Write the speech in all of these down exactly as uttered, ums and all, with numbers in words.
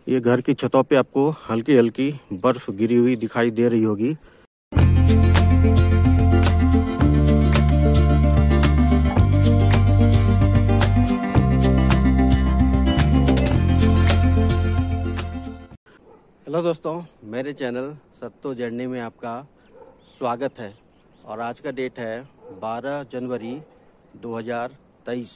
ये घर की छतों पे आपको हल्की हल्की बर्फ गिरी हुई दिखाई दे रही होगी। हेलो दोस्तों, मेरे चैनल सत्तो जर्नी में आपका स्वागत है। और आज का डेट है बारह जनवरी दो हज़ार तेईस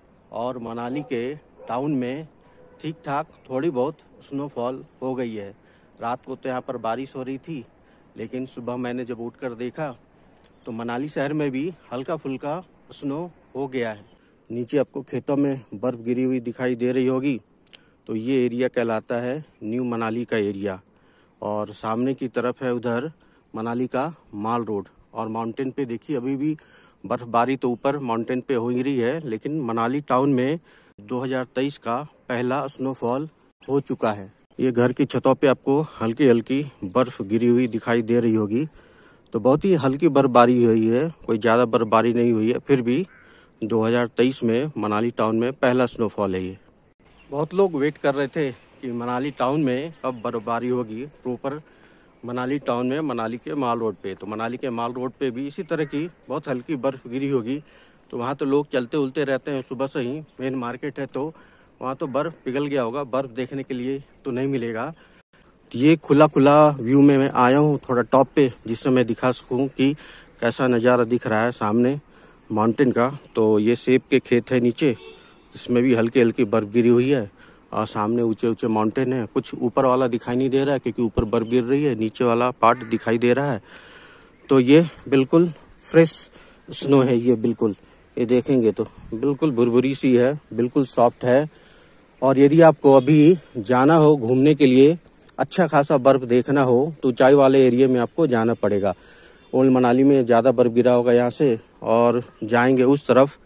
और मनाली के टाउन में ठीक ठाक थोड़ी बहुत स्नोफॉल हो गई है। रात को तो यहाँ पर बारिश हो रही थी, लेकिन सुबह मैंने जब उठकर देखा तो मनाली शहर में भी हल्का फुल्का स्नो हो गया है। नीचे आपको खेतों में बर्फ़ गिरी हुई दिखाई दे रही होगी। तो ये एरिया कहलाता है न्यू मनाली का एरिया। और सामने की तरफ है उधर मनाली का माल रोड। और माउंटेन पे देखिए अभी भी बर्फबारी तो ऊपर माउंटेन पे हो ही रही है, लेकिन मनाली टाउन में दो हज़ार तेईस का पहला स्नोफॉल हो चुका है। ये घर की छतों पे आपको हल्की हल्की बर्फ गिरी हुई दिखाई दे रही होगी। तो बहुत ही हल्की बर्फबारी हुई है, कोई ज़्यादा बर्फबारी नहीं हुई है। फिर भी दो हज़ार तेईस में मनाली टाउन में पहला स्नोफॉल है ये। बहुत लोग वेट कर रहे थे कि मनाली टाउन में कब बर्फबारी होगी। प्रॉपर मनाली टाउन में मनाली के माल रोड पे, तो मनाली के माल रोड पे भी इसी तरह की बहुत हल्की बर्फ गिरी होगी। तो वहाँ तो लोग चलते उलते रहते हैं सुबह से ही। मेन मार्केट है तो वहाँ तो बर्फ पिघल गया होगा। बर्फ देखने के लिए तो नहीं मिलेगा। ये खुला खुला व्यू में मैं आया हूँ थोड़ा टॉप पे, जिससे मैं दिखा सकूँ कि कैसा नज़ारा दिख रहा है सामने माउंटेन का। तो ये सेब के खेत है नीचे, जिसमें भी हल्की हल्की बर्फ गिरी हुई है। और सामने ऊंचे ऊंचे माउंटेन है। कुछ ऊपर वाला दिखाई नहीं दे रहा है क्योंकि ऊपर बर्फ गिर रही है, नीचे वाला पार्ट दिखाई दे रहा है। तो ये बिल्कुल फ्रेश स्नो है। ये बिल्कुल, ये देखेंगे तो बिल्कुल भुरभुरी सी है, बिल्कुल सॉफ्ट है। और यदि आपको अभी जाना हो घूमने के लिए, अच्छा खासा बर्फ देखना हो, तो ऊंचाई वाले एरिया में आपको जाना पड़ेगा। ओल्ड मनाली में ज़्यादा बर्फ गिरा होगा यहाँ से, और जाएंगे उस तरफ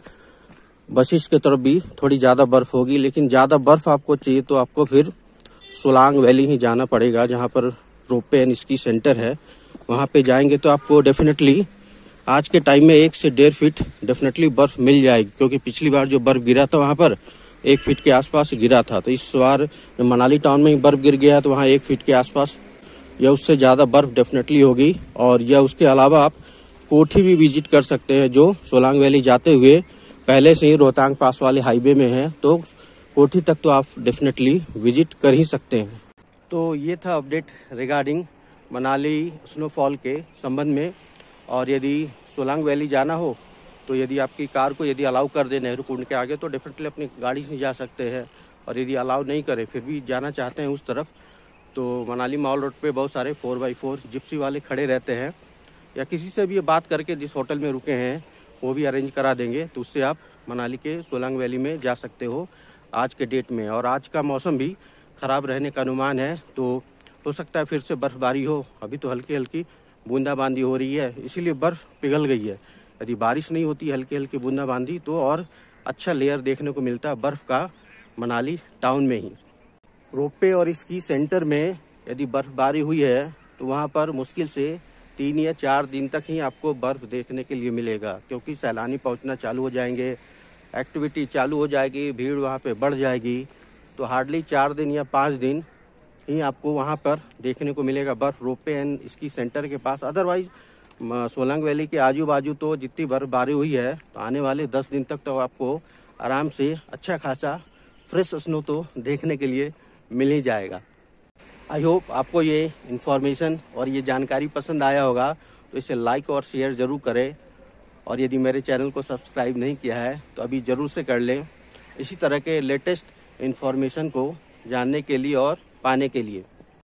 वशिष्ठ की तरफ भी थोड़ी ज़्यादा बर्फ़ होगी। लेकिन ज़्यादा बर्फ़ आपको चाहिए तो आपको फिर सोलांग वैली ही जाना पड़ेगा, जहाँ पर रोपवे एंड स्की सेंटर है। वहाँ पे जाएंगे तो आपको डेफिनेटली आज के टाइम में एक से डेढ़ फीट डेफिनेटली बर्फ़ मिल जाएगी। क्योंकि पिछली बार जो बर्फ़ गिरा था वहाँ पर एक फीट के आसपास गिरा था। तो इस बार मनाली टाउन में ही बर्फ़ गिर गया है, तो वहाँ एक फीट के आसपास या उससे ज़्यादा बर्फ़ डेफिनेटली होगी। और या उसके अलावा आप कोठी भी विजिट कर सकते हैं, जो सोलांग वैली जाते हुए पहले से ही रोहतांग पास वाले हाईवे में है। तो कोठी तक तो आप डेफिनेटली विजिट कर ही सकते हैं। तो ये था अपडेट रिगार्डिंग मनाली स्नोफॉल के संबंध में। और यदि सोलांग वैली जाना हो तो यदि आपकी कार को यदि अलाउ कर दे नेहरू कुंड के आगे, तो डेफिनेटली अपनी गाड़ी से जा सकते हैं। और यदि अलाउ नहीं करे फिर भी जाना चाहते हैं उस तरफ, तो मनाली मॉल रोड पे बहुत सारे फोर बाई फोर जिप्सी वाले खड़े रहते हैं। या किसी से भी ये बात करके जिस होटल में रुके हैं वो भी अरेंज करा देंगे, तो उससे आप मनाली के सोलांग वैली में जा सकते हो आज के डेट में। और आज का मौसम भी ख़राब रहने का अनुमान है, तो हो सकता है फिर से बर्फ़बारी हो। अभी तो हल्की हल्की बूंदाबांदी हो रही है, इसीलिए बर्फ़ पिघल गई है। यदि बारिश नहीं होती हल्की हल्की बूंदाबांदी, तो और अच्छा लेयर देखने को मिलता है बर्फ़ का मनाली टाउन में ही। रोपवे और स्की सेंटर में यदि बर्फ़बारी हुई है तो वहाँ पर मुश्किल से तीन या चार दिन तक ही आपको बर्फ़ देखने के लिए मिलेगा। क्योंकि सैलानी पहुंचना चालू हो जाएंगे, एक्टिविटी चालू हो जाएगी, भीड़ वहां पे बढ़ जाएगी। तो हार्डली चार दिन या पाँच दिन ही आपको वहां पर देखने को मिलेगा बर्फ़ रोपवे एंड स्की सेंटर के पास। अदरवाइज सोलांग वैली के आजू बाजू तो जितनी बर्फबारी हुई है, तो आने वाले दस दिन तक तो आपको आराम से अच्छा खासा फ्रेश स्नो तो देखने के लिए मिल ही जाएगा। आई होप आपको ये इन्फॉर्मेशन और ये जानकारी पसंद आया होगा, तो इसे लाइक और शेयर ज़रूर करें। और यदि मेरे चैनल को सब्सक्राइब नहीं किया है तो अभी ज़रूर से कर लें, इसी तरह के लेटेस्ट इन्फॉर्मेशन को जानने के लिए और पाने के लिए।